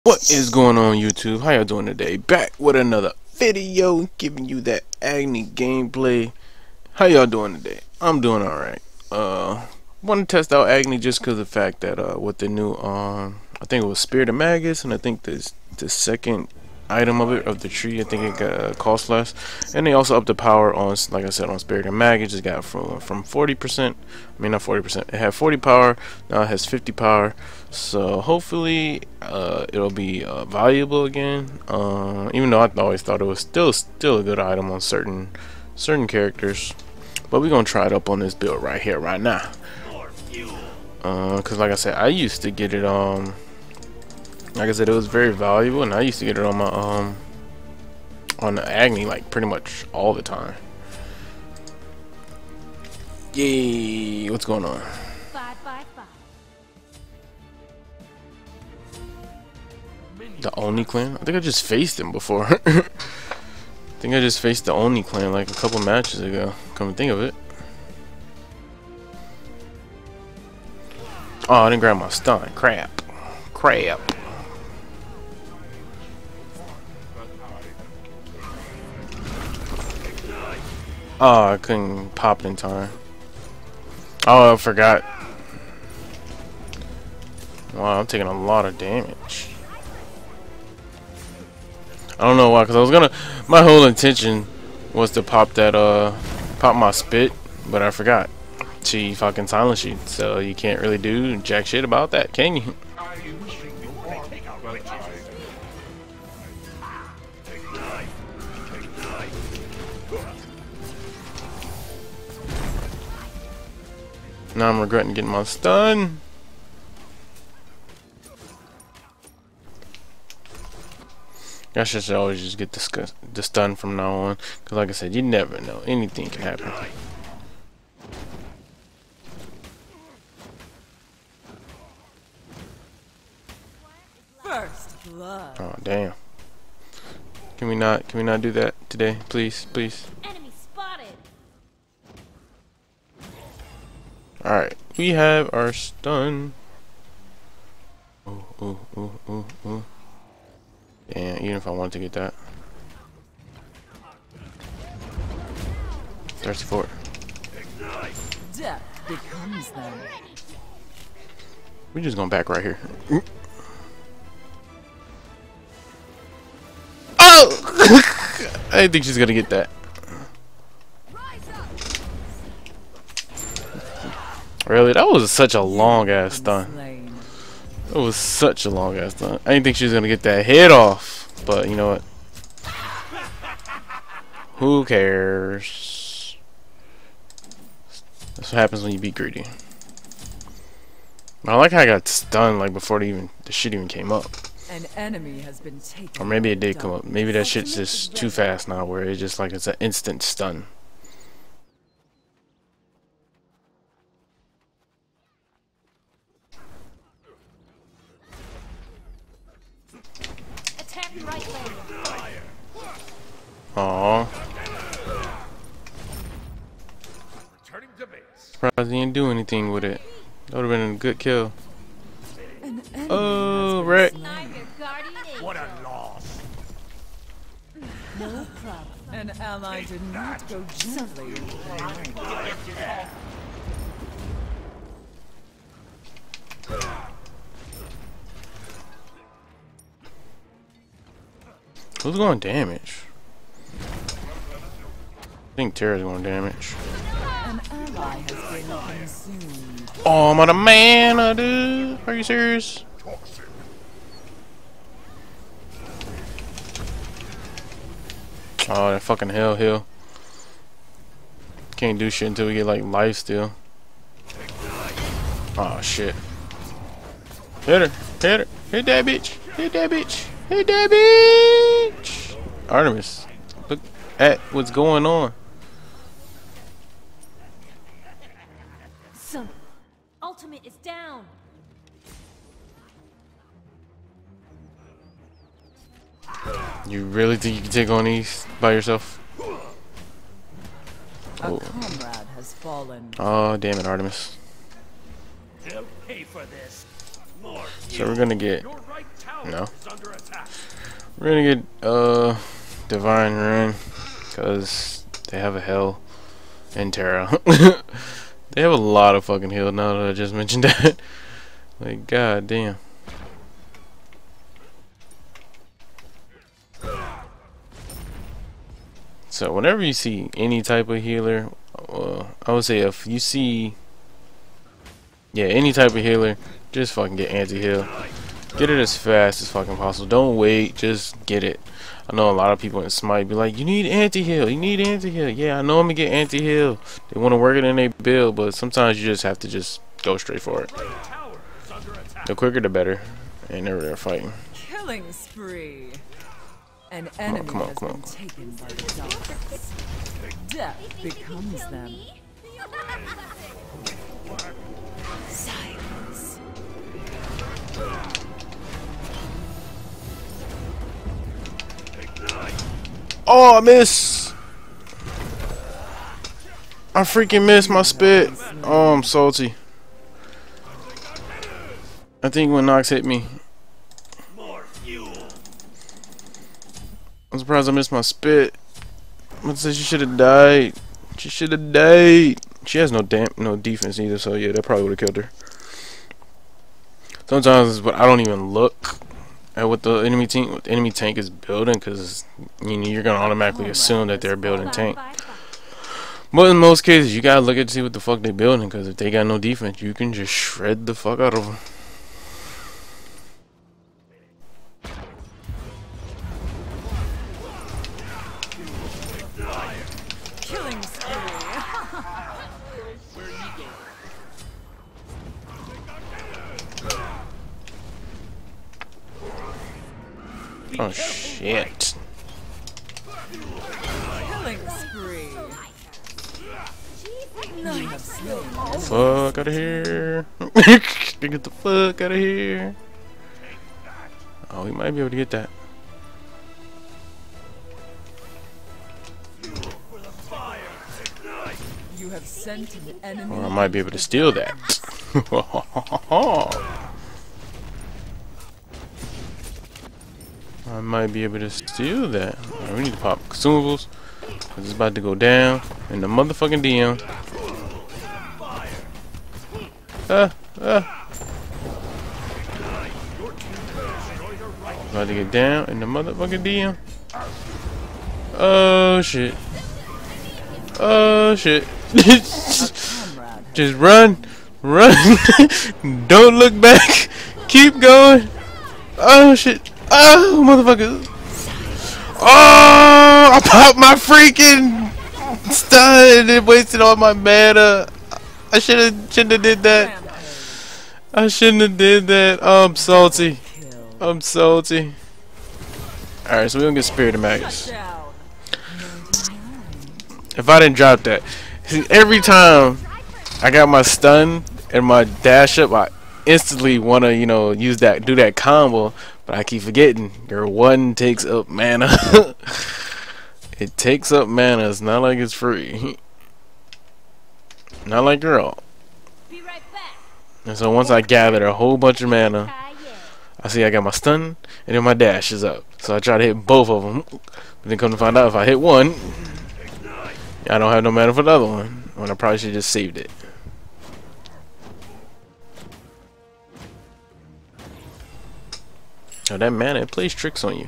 What is going on, YouTube? How y'all doing today? Back with another video, giving you that Agni gameplay. How y'all doing today? I'm doing alright. Want to test out Agni just because of the fact that with the new I think it was Spirit of Magus, and I think this the second item of the tree, I think it got cost less, and they also upped the power on, like I said, on Spirit of Magus. Just got from 40%. I mean, not 40%. It had 40 power. Now it has 50 power. So hopefully it'll be valuable again. Even though I always thought it was still a good item on certain characters. But we're gonna try it up on this build right here, right now. Cause like I said, I used to get it like I said, it was very valuable, and I used to get it on my on the Agni like pretty much all the time. Yay! What's going on? The Oni clan? I think I just faced him before. I think I just faced the Oni clan like a couple matches ago. Come to think of it. Oh, I didn't grab my stun. Crap. Oh, I couldn't pop it in time. Oh, I forgot. Wow, I'm taking a lot of damage. I don't know why, because I was gonna, my whole intention was to pop that pop my spit, but I forgot. She fucking silenced you, so you can't really do jack shit about that, can you? Now I'm regretting getting my stun. I should always just get the stun from now on, because like I said, you never know, anything can happen. First blood. Oh damn! Can we not do that today, please? Enemy spotted. All right, we have our stun. Ooh. Damn, even if I wanted to get that. Thirsty for it. Death becomes them. We're just going back right here. Oh! I didn't think she's gonna get that. Really? That was such a long ass stun. It was such a long ass stun. I didn't think she was gonna get that head off. But you know what? Who cares? That's what happens when you be greedy. I like how I got stunned like before the shit even came up. An enemy has been taken. Or maybe it did come up. Maybe that shit's just too fast now, where it's just like it's an instant stun. Aww. Surprised he didn't do anything with it. That would have been a good kill. Oh, wreck. What a loss. No problem. An ally did not go gently. Who's going damage? I think Terra's going damage. An ally has been consumed. Oh, I'm out of mana, dude. Are you serious? Oh, that fucking hell hill. Can't do shit until we get like life steal. Oh shit. Hit her. Hit that bitch. Hit that bitch. Artemis, look at what's going on. So, ultimate is down. You really think you can take on these by yourself? A comrade has fallen. Oh, damn it, Artemis. They'll pay for this. So we're gonna get No. We're gonna get Divine Rune because they have a Hell and Terra. They have a lot of fucking heal now that I just mentioned that. Like, god damn. So whenever you see any type of healer, I would say if you see, yeah, any type of healer, just fucking get anti-heal. Get it as fast as fucking possible. Don't wait, just get it. I know a lot of people in Smite be like, you need anti-heal, you need anti-heal. Yeah, I know I'm gonna get anti-heal. They want to work it in their build, but sometimes you just have to just go straight for it. The quicker the better. Ain't never there fighting. Killing spree. An enemy has been taken by the darkness. Death becomes them. Silence. Oh, I miss! I freaking missed my spit. Oh, I'm salty. I think when Nox hit me, I'm surprised I missed my spit. I said she should have died. She should have died. She has no defense either, so yeah, that probably would have killed her. Sometimes, but I don't even look at what the enemy tank is building, because you know you're gonna automatically assume that they're building tank. But in most cases, you gotta look at to see what the fuck they building, because if they got no defense, you can just shred the fuck out of them. Killing spree. Oh shit. Killing spree. You have slain Fuck out of here. Get the fuck out of here. Oh, we might be able to get that. You have sent an enemy. Or I might be able to steal that. I might be able to steal that. Right, we need to pop consumables. It's about to go down in the motherfucking DM. About to get down in the motherfucking DM. Oh shit. Oh shit. Just run. Run. Don't look back. Keep going. Oh shit. Oh motherfucker. Oh, I popped my freaking stun and wasted all my mana. I shouldn't have did that. I shouldn't have did that. Oh, I'm salty. I'm salty. Alright, so we don't get Spirit of Magus. If I didn't drop that, see, every time I got my stun and my dash up, I instantly want to, you know, use that, do that combo, but I keep forgetting. Your one takes up mana. It takes up mana. It's not like it's free. Not like girl. Be right back. And so once I gathered a whole bunch of mana, I see I got my stun and then my dash is up. So I try to hit both of them, but then come to find out if I hit one, I don't have no mana for the other one, when I probably should just saved it. Oh, that mana, it plays tricks on you.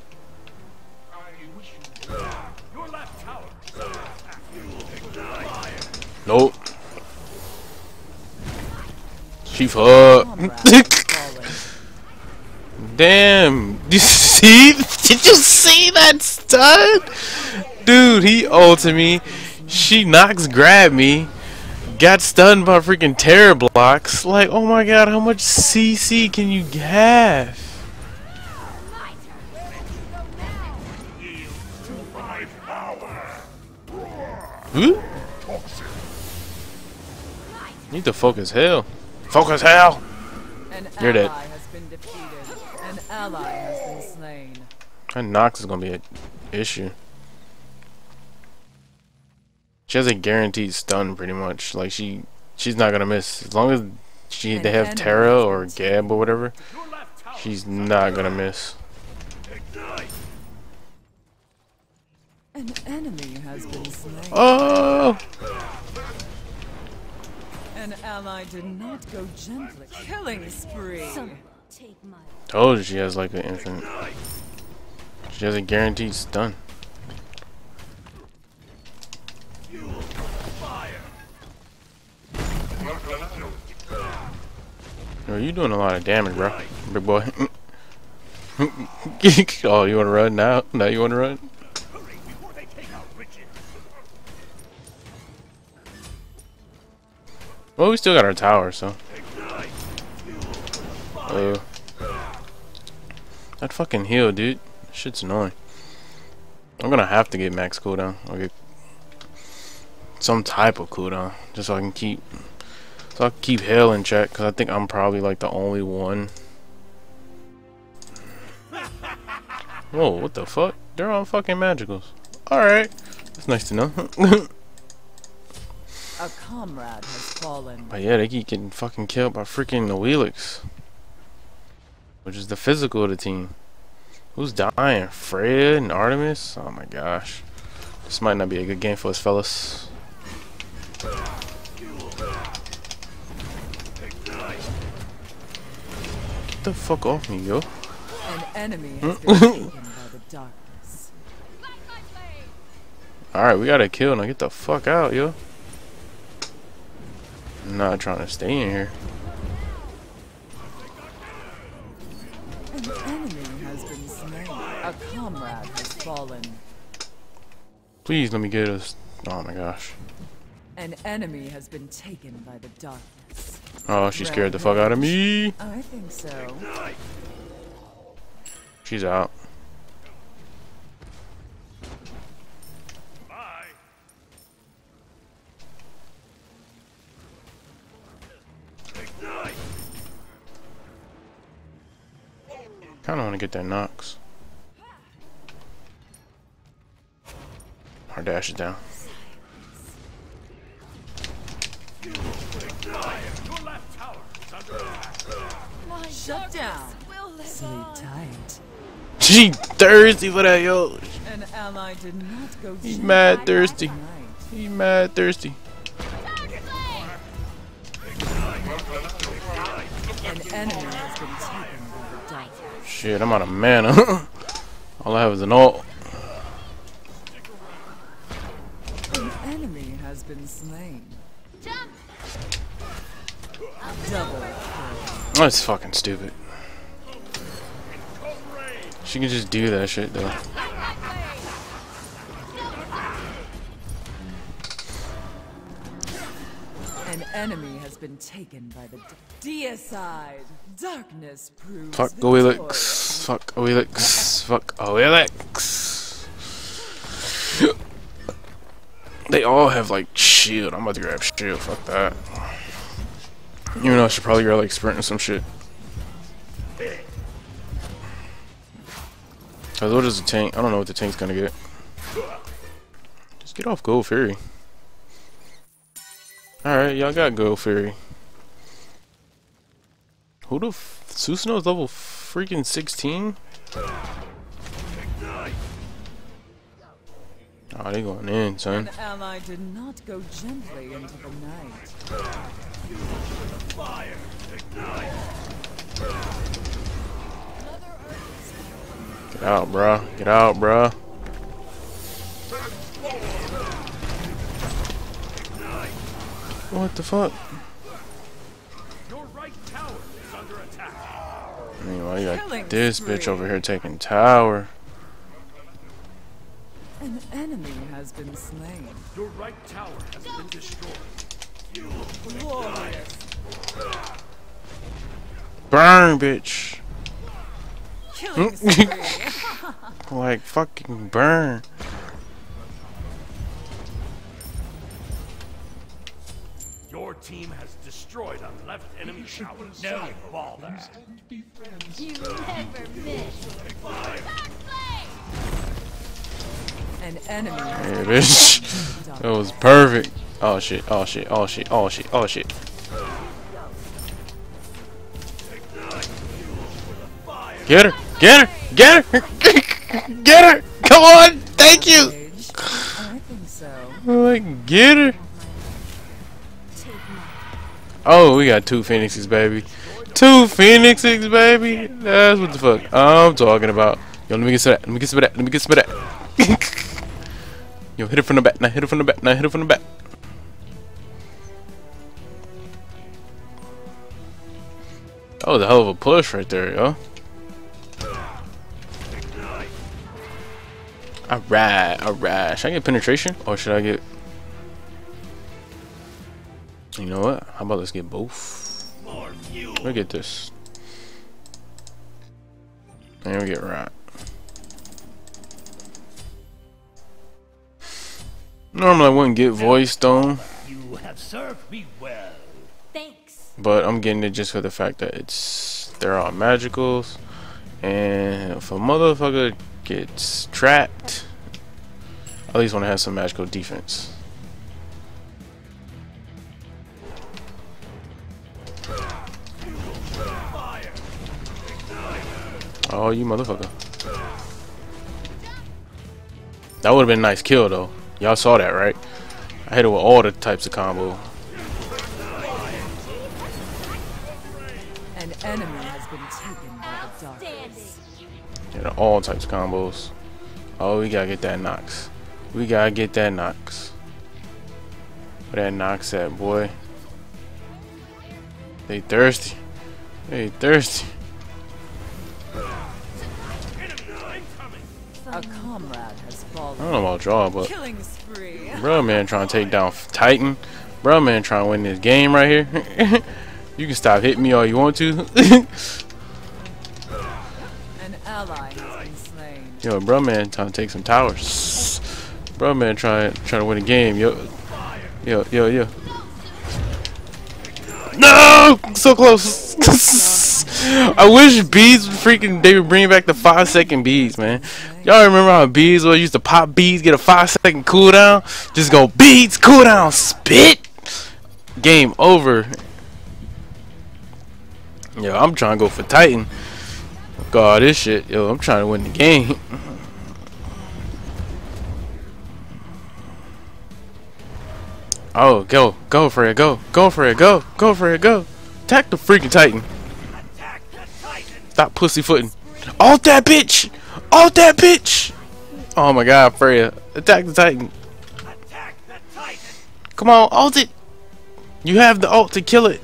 Nope. She fucked. Damn. You see? Did you see that stun? Dude, he ulted me. She Nox grabbed me. Got stunned by freaking terror blocks. Like, oh my god, how much CC can you have? Who? Need to focus hell. Focus hell! You're dead. Has been defeated. An ally has been slain. That Nox is gonna be an issue. She has a guaranteed stun pretty much. Like she's not gonna miss. As long as they have Terra or Gab or whatever, She's not gonna miss. An enemy has been slain. Oh! An ally did not go gently. Killing spree. Someone take my Told you she has like an infinite. She has a guaranteed stun. Yo, you doing a lot of damage, bro. Big boy. Oh, you wanna run now? Now you wanna run? Well, we still got our tower, so. That fucking heal, dude. Shit's annoying. I'm gonna have to get max cooldown. I'll get some type of cooldown, just so I can keep hell in check. Cause I think I'm probably like the only one. Whoa, what the fuck? They're on fucking magicals. All right, that's nice to know. A comrade has fallen. But yeah, they keep getting fucking killed by freaking the Wheelix, which is the physical of the team. Who's dying? Fred and Artemis? Oh my gosh. This might not be a good game for us, fellas. Get the fuck off me, yo. An enemy has been taken by the darkness. Alright, we got a kill. Now get the fuck out, yo. I'm not trying to stay in here. An enemy has been slain. A comrade has fallen. Please let me get us. Oh my gosh. An enemy has been taken by the darkness. Oh, she scared the fuck out of me. I think so. She's out. Kinda wanna get that Nox. Our dash is down. Shut down. Sleep tight. She thirsty for that, yo. An ally did not go He's gently mad thirsty. tonight. He's mad thirsty. An enemy has been taken by the darkness. Shit, I'm out of mana. All I have is an ult. An enemy has been slain. jump. Double kill. That's fucking stupid. She can just do that shit though. An enemy has been taken by the deicide. Darkness proves Fuck victorious. Oelix. Fuck Oelix. Fuck Oelix. They all have like shield. I'm about to grab shield. Fuck that. Even though I should probably grab like sprint or some shit. Cause what is the tank? I don't know what the tank's gonna get. Just get off Gold Fury. Alright, y'all got Gold Fury. Who the Susanoo's level freaking 16? Oh, they going in, son. An ally did not go gently into the night. Get out, bruh. Get out, bruh. What the fuck? Your right tower is under attack. Meanwhile, you got this bitch over here taking tower. An enemy has been slain. Your right tower has been destroyed. Glorious. Burn, bitch. Killing spree. Like, fucking burn. Your team has destroyed a left enemy tower. No bother. You never miss. An enemy has Hey, been bitch. That was perfect. Oh shit, oh shit, oh shit, oh shit, oh shit. Get her! Get her! Get her! Get her! Come on! Thank you! Engaged? I think so. Like, get her! Take mine. Oh, we got 2 phoenixes, baby. 2 phoenixes, baby. That's what the fuck I'm talking about. Yo, let me get some of that. Let me get some of that. Let me get some of that. Yo, hit it from the back. Now hit it from the back. Now hit it from the back. That was a hell of a push right there, yo. Alright, alright. Should I get penetration? Or should I get... You know what? How about let's get both? Look at this. And we get right. Normally I wouldn't get voice stone. You have served me well. Thanks. But I'm getting it just for the fact that they're all magicals. And if a motherfucker gets trapped, I at least want to have some magical defense. Oh, you motherfucker. That would have been a nice kill though. Y'all saw that, right? I hit it with all the types of combo. An enemy has been taken by the darkness. Yeah, all types of combos. Oh, we gotta get that Nox. We gotta get that Nox. Where that Nox at, boy? They thirsty. They thirsty. A comrade has fallen. I don't know about y'all, but Killing spree. bro, man, trying to take down Titan. Bro, man, trying to win this game right here. You can stop hitting me all you want to. An ally has been slain. Yo, bro, man, trying to take some towers. Bro, man, trying to win a game. Yo. No, so close. I wish bees they would bring back the 5-second bees, man. Y'all remember how bees used to pop bees, get a 5-second cooldown, just go bees, cooldown, spit, game over. Yo, I'm trying to go for Titan. God, this shit, yo, I'm trying to win the game. Oh, go for it, go for it, go for it, go. Attack the freaking Titan. Stop pussyfooting. Ult that bitch! Ult that bitch! Oh my god, Freya. Attack the Titan. Come on, ult it! You have the ult to kill it.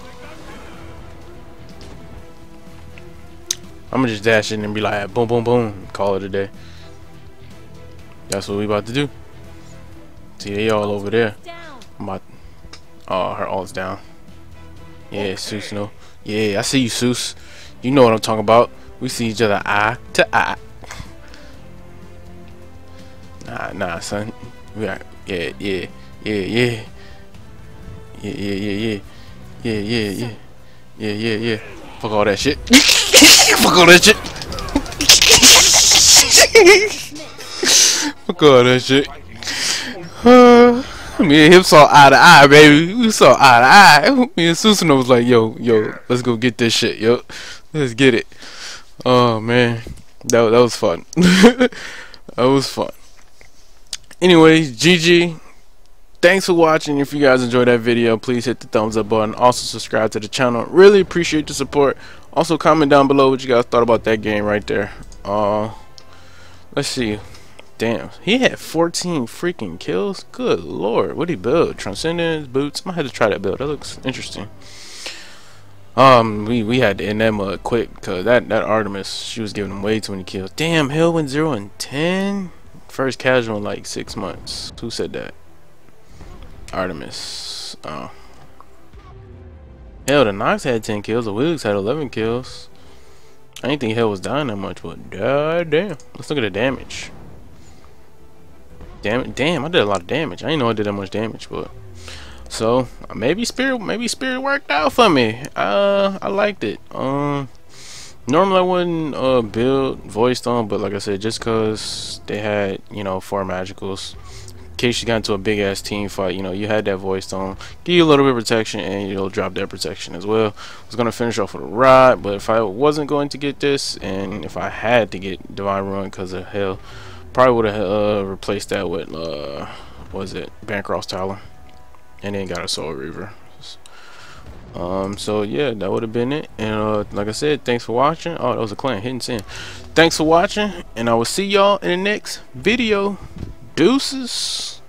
I'm gonna just dash in and be like, boom, boom, boom. Call it a day. That's what we about to do. See, they all over there. I'm about... Oh, her ult's down. Yeah, Seuss, no. Yeah, I see you, Seuss. You know what I'm talking about. We see each other eye to eye. Nah, son. We got, yeah. Fuck all that shit. Fuck all that shit. Fuck all that shit. Me and him saw eye to eye, baby. We saw eye to eye. Me and Susano was like, yo, let's go get this shit, yo. Let's get it. Oh man, that was fun. That was fun. Anyways, GG. Thanks for watching. If you guys enjoyed that video, please hit the thumbs up button. Also subscribe to the channel. Really appreciate the support. Also comment down below what you guys thought about that game right there. Let's see. Damn, he had 14 freaking kills. Good lord, what'd he build? Transcendence, boots. I might have to try that build. That looks interesting. We had to end that mud quick because that Artemis, she was giving him way too many kills. Damn, Hill went 0 and 10. First casual in like 6 months. Who said that? Artemis. Oh. Hell, the Nox had 10 kills. The Wilkes had 11 kills. I didn't think Hell was dying that much, but god damn. Let's look at the damage. Damn, I did a lot of damage. I didn't know I did that much damage, but so maybe spirit worked out for me. I liked it. Normally I wouldn't build voice stone, but like I said, just cause they had, you know, 4 magicals, case you got into a big ass team fight, you know, you had that voice stone, give you a little bit of protection, and you'll drop that protection as well. I was gonna finish off with a rod, but if I wasn't going to get this, and if I had to get Divine Ruin because of hell, probably would have replaced that with what was it, Bancroft's Talon, and then got a Soul Reaver. So yeah, that would have been it. And like I said, thanks for watching. Oh, that was a clan, Hidden Sin. Thanks for watching, and I will see y'all in the next video. Deuces.